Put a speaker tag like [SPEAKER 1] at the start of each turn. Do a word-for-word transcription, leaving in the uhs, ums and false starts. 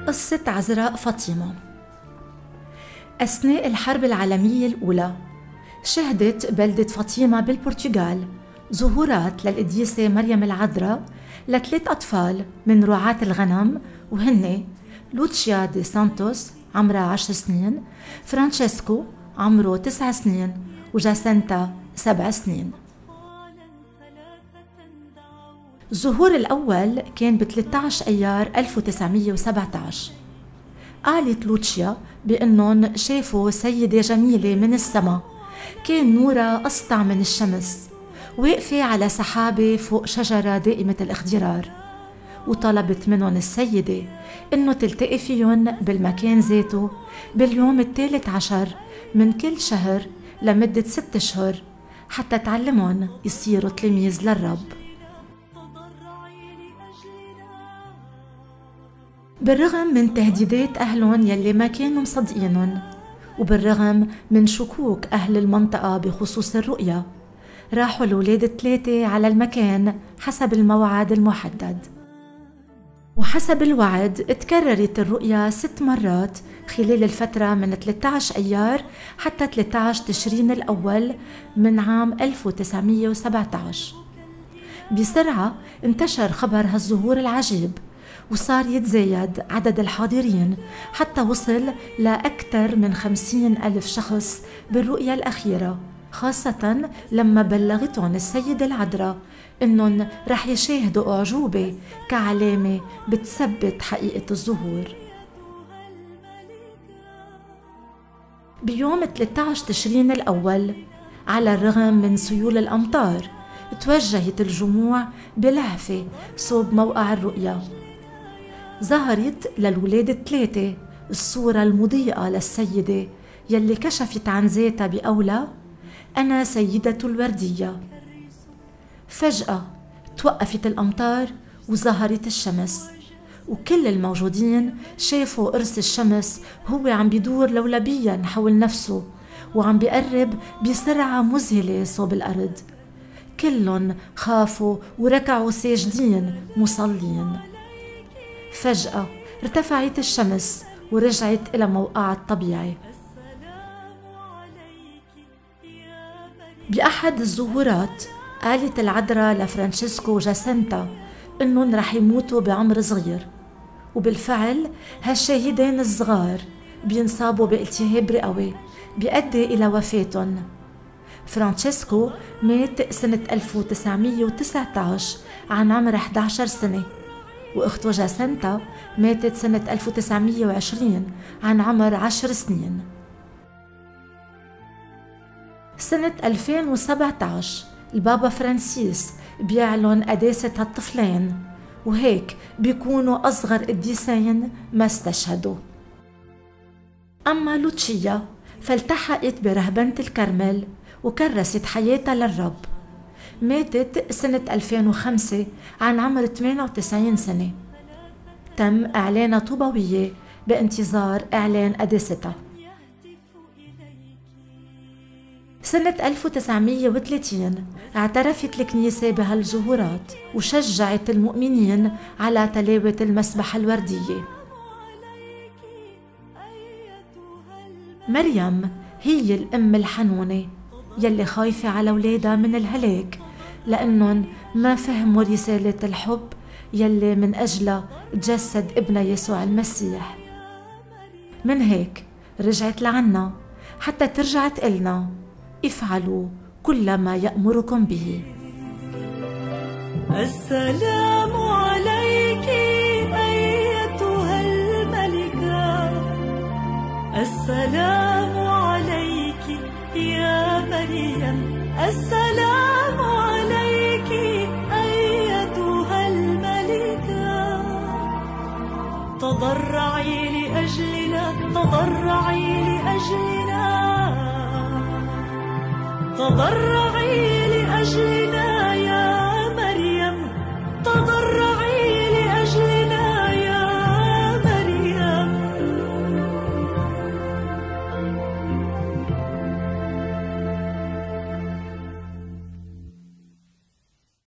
[SPEAKER 1] قصة عذراء فاطمة. أثناء الحرب العالمية الأولى شهدت بلدة فاطمة بالبرتغال ظهورات للقديسة مريم العذراء لثلاث أطفال من رعاة الغنم، وهن لوتشيا دي سانتوس عمرها عشر سنين، فرانشيسكو عمره تسع سنين، وجاسنتا سبع سنين. الظهور الأول كان ب ثلاثة عشر أيار ألف وتسعمية وسبعة عشر. قالت لوتشيا بأنهم شافوا سيدة جميلة من السماء كان نورها أسطع من الشمس، واقفة على سحابة فوق شجرة دائمة الاخضرار، وطلبت منهم السيدة إنه تلتقي فيهم بالمكان ذاته باليوم الثالث عشر من كل شهر لمدة ست أشهر حتى تعلمهم يصيروا تلاميذ للرب. بالرغم من تهديدات أهلهم يلي ما كانوا مصدقينهم، وبالرغم من شكوك أهل المنطقة بخصوص الرؤية، راحوا الولاد الثلاثة على المكان حسب الموعد المحدد. وحسب الوعد تكررت الرؤيا ست مرات خلال الفترة من ثلاثة عشر أيار حتى ثلاثة عشر تشرين الأول من عام ألف وتسعمية وسبعة عشر. بسرعة انتشر خبر هالظهور العجيب، وصار يتزايد عدد الحاضرين حتى وصل لأكثر من خمسين ألف شخص بالرؤية الأخيرة، خاصة لما بلغتهم السيدة العذراء إنهم رح يشاهدوا أعجوبة كعلامة بتثبت حقيقة الظهور. بيوم ثلاثة عشر تشرين الأول، على الرغم من سيول الأمطار، توجهت الجموع بلهفة صوب موقع الرؤيا. ظهرت للولاد الثلاثة الصورة المضيئة للسيدة يلي كشفت عن ذاتها بقولها: أنا سيدة الوردية. فجأة توقفت الأمطار وظهرت الشمس، وكل الموجودين شافوا قرص الشمس هو عم بيدور لولبيا حول نفسه وعم بيقرب بسرعة مذهلة صوب الأرض. كلهم خافوا وركعوا ساجدين مصلين. فجأة ارتفعت الشمس ورجعت إلى موقعها الطبيعي. بأحد الظهورات قالت العذراء لفرانشيسكو وجاسنتا إنهم رح يموتوا بعمر صغير، وبالفعل هالشاهدين الصغار بينصابوا بالتهاب رئوي بيؤدي إلى وفاتهم. فرانشيسكو مات سنة ألف وتسعمية وتسعة عشر عن عمر إحدى عشرة سنة، وأخته جاسنتا ماتت سنة ألف وتسعمية وعشرين عن عمر عشر سنين. سنة ألفين وسبعة عشر البابا فرانسيس بيعلن قداسة هالطفلين، وهيك بيكونوا أصغر قديسين ما استشهدوا. أما لوتشيا فالتحقت برهبنة الكرمل وكرست حياتها للرب. ماتت سنة ألفين وخمسة عن عمر ثمانية وتسعين سنة. تم إعلانها طوبوية بانتظار إعلان قداستها. سنة ألف وتسعمية وثلاثين اعترفت الكنيسة بهالظهورات وشجعت المؤمنين على تلاوة المسبحة الوردية. مريم هي الأم الحنونة يلي خايفة على أولادها من الهلاك لأنهم ما فهموا رسالة الحب يلي من أجلها تجسد ابنها يسوع المسيح. من هيك رجعت لعنا حتى ترجع تقلنا: افعلوا كل ما يأمركم به.
[SPEAKER 2] السلام عليك أيتها الملكة، السلام عليك يا مريم، السلام عليك أيتها الملكة. تضرعي لأجلنا، تضرعي لأجلنا، تضرعي